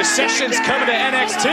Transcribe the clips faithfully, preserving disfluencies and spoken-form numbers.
Recession's coming to N X T.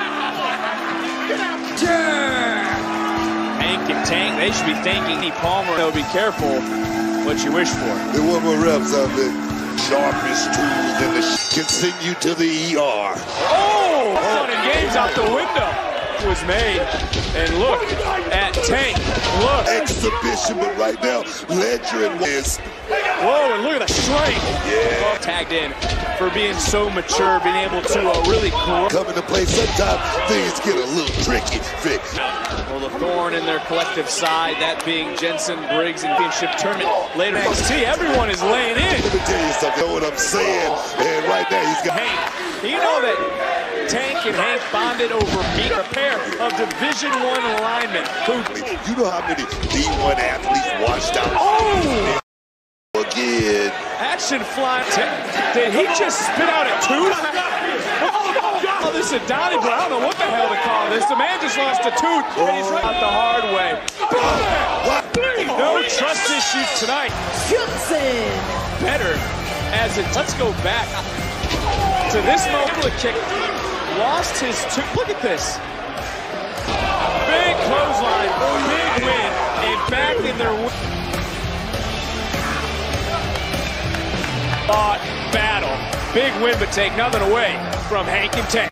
Hank and Tank, they should be thanking E. Palmer. They'll be careful what you wish for. There one more reps out there. Sharpest tools in the sh can send you to the E R. Oh! Fun and games out the window was made. And look at Tank. Look. Exhibition, but right now, Ledger and West. Whoa, and look at the strength. Yeah. Tagged in for being so mature, being able to uh, really grow. Come into play sometimes, things get a little tricky. Vic. Well, the thorn in their collective side, that being Jensen Briggs and championship tournament later. N X T, everyone is laying in. Let me tell you something, you know what I'm saying? And right now, he's got Hank. You know that Tank and Hank bonded over being a pair of Division One linemen. You know how many D one athletes washed out? Oh! Again. Action flying. Did he just spit out a tooth? Oh, this is Donnie, but I don't know what the hell to call this. The man just lost a tooth, and he's right out the hard way. No trust issues tonight. Johnson. Better as it. Let's go back to this moment. The kick lost his tooth. Look at this. Big clothesline, big win, and back in their win. Battle. Big win, but take nothing away from Hank and Tank.